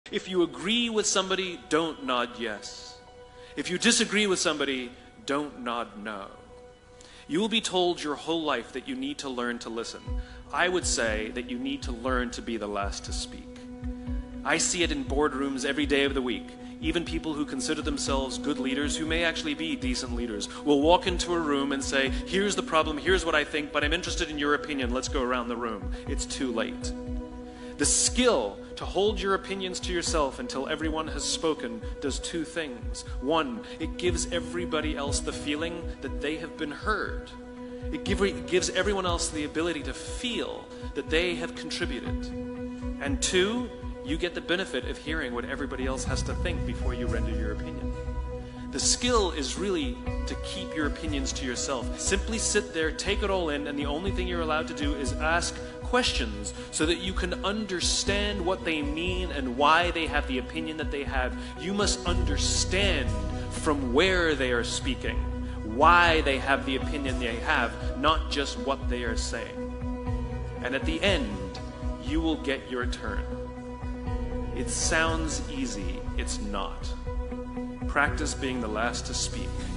If you agree with somebody, don't nod yes. If you disagree with somebody, don't nod no. You will be told your whole life that you need to learn to listen. I would say that you need to learn to be the last to speak. I see it in boardrooms every day of the week. Even people who consider themselves good leaders, who may actually be decent leaders, will walk into a room and say, here's the problem, here's what I think, but I'm interested in your opinion, let's go around the room. It's too late. The skill to hold your opinions to yourself until everyone has spoken does two things. One, it gives everybody else the feeling that they have been heard. It gives everyone else the ability to feel that they have contributed. And two, you get the benefit of hearing what everybody else has to think before you render your opinion. The skill is really to keep your opinions to yourself. Simply sit there, take it all in, and the only thing you're allowed to do is ask questions so that you can understand what they mean and why they have the opinion that they have. You must understand from where they are speaking, why they have the opinion they have, not just what they are saying. And at the end, you will get your turn. It sounds easy, it's not. Practice being the last to speak.